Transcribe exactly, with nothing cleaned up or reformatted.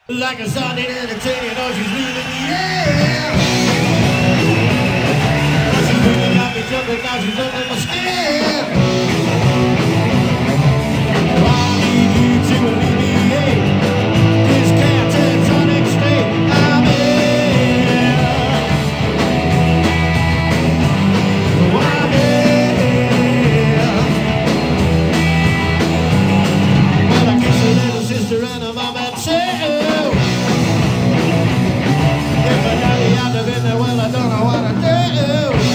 Like a Sunday entertainer, you know she's leaving me, yeah. Now she's bringing out me jumping, now she's under my skin. I need you to alleviate this catatonic state I'm in. Oh, I'm in. Well, I kiss a little sister and a mom and say, well, I don't know what to do.